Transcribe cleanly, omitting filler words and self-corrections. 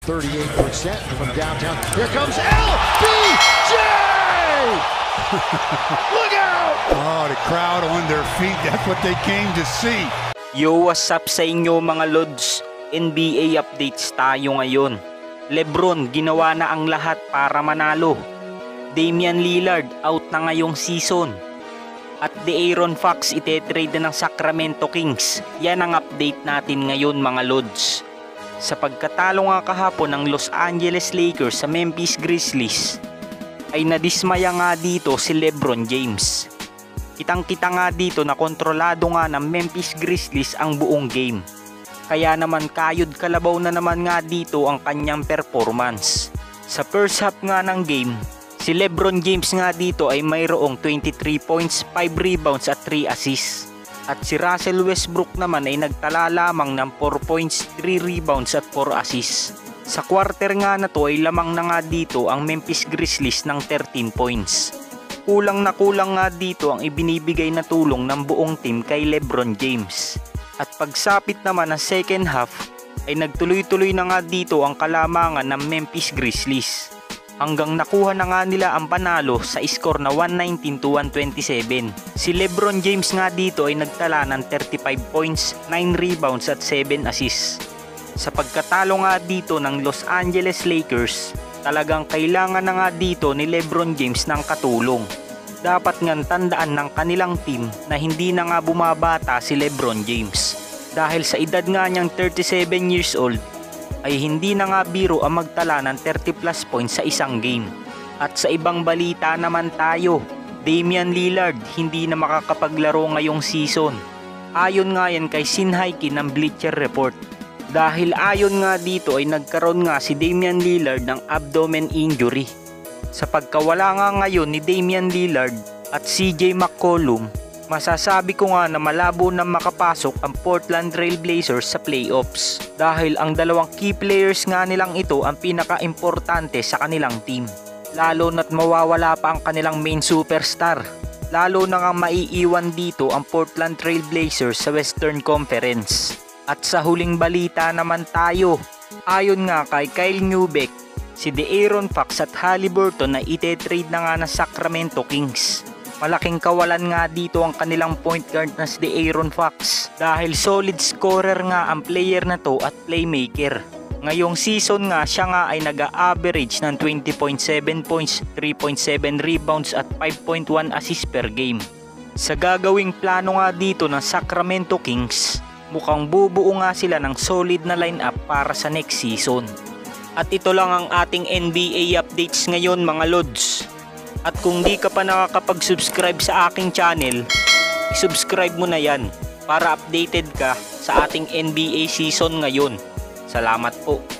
38% from downtown. Here comes LBJ! Look out! Oh, the crowd on their feet. That's what they came to see. Yo, what's up sa inyo mga Lods? NBA updates tayo ngayon. LeBron ginawa na ang lahat para manalo. Damian Lillard out na ngayong season. At De'Aaron Fox itetrade na ng Sacramento Kings. Yan ang update natin ngayon mga Lods. Sa pagkatalo nga kahapon ng Los Angeles Lakers sa Memphis Grizzlies, ay nadismaya nga dito si LeBron James. Kitang-kita nga dito na kontrolado nga ng Memphis Grizzlies ang buong game. Kaya naman kayod kalabaw na naman nga dito ang kanyang performance. Sa first half nga ng game, si LeBron James nga dito ay mayroong 23 points, 5 rebounds at 3 assists. At si Russell Westbrook naman ay nagtala lamang ng 4 points, 3 rebounds at 4 assists. Sa quarter nga na to ay lamang na nga dito ang Memphis Grizzlies ng 13 points. Kulang na kulang nga dito ang ibinibigay na tulong ng buong team kay LeBron James. At pagsapit naman ng second half ay nagtuloy-tuloy na nga dito ang kalamangan ng Memphis Grizzlies. Hanggang nakuha na nga nila ang panalo sa score na 119-127. Si LeBron James nga dito ay nagtala ng 35 points, 9 rebounds at 7 assists. Sa pagkatalo nga dito ng Los Angeles Lakers, talagang kailangan na nga dito ni LeBron James ng katulong. Dapat nga tandaan ng kanilang team na hindi na nga bumabata si LeBron James. Dahil sa edad nga niyang 37 years old, ay hindi na nga biro ang magtala ng 30 plus points sa isang game. At sa ibang balita naman tayo, Damian Lillard hindi na makakapaglaro ngayong season. Ayon nga yan kay Sinhaiki ng Bleacher Report. Dahil ayon nga dito ay nagkaroon nga si Damian Lillard ng abdomen injury. Sa pagkawala nga ngayon ni Damian Lillard at CJ McCollum, masasabi ko nga na malabo na makapasok ang Portland Trail Blazers sa playoffs. Dahil ang dalawang key players nga nilang ito ang pinaka-importante sa kanilang team. Lalo na't mawawala pa ang kanilang main superstar. Lalo na nga maiiwan dito ang Portland Trail Blazers sa Western Conference. At sa huling balita naman tayo, ayon nga kay Kyle Neubeck, si De'Aaron Fox at Haliburton na ite-trade na nga ng Sacramento Kings. Malaking kawalan nga dito ang kanilang point guard na si De'Aaron Fox dahil solid scorer nga ang player na to at playmaker. Ngayong season nga siya nga ay nag-a-average ng 20.7 points, 3.7 rebounds at 5.1 assists per game. Sa gagawing plano nga dito ng Sacramento Kings, mukhang bubuo nga sila ng solid na lineup para sa next season. At ito lang ang ating NBA updates ngayon mga Lods. At kung di ka pa nakakapag-subscribe sa aking channel, subscribe mo na yan para updated ka sa ating NBA season ngayon. Salamat po.